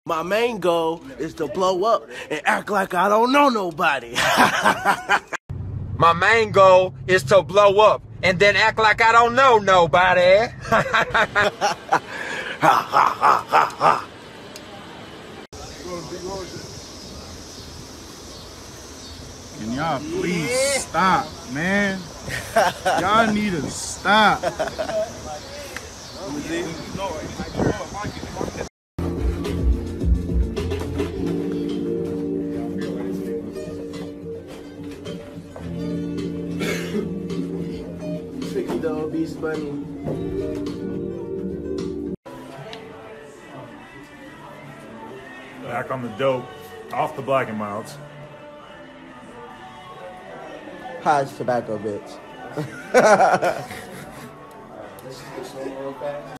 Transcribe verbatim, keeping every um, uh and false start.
My main goal is to blow up and act like I don't know nobody. My main goal is to blow up and then act like I don't know nobody. Can y'all please stop, man? Y'all need to stop. Tricky though, be funny. Back on the dope, off the black and milds. How's tobacco, bitch?